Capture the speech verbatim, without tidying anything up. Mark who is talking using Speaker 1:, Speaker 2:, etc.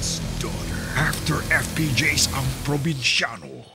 Speaker 1: God's daughter. After F P Js ang probinsyano,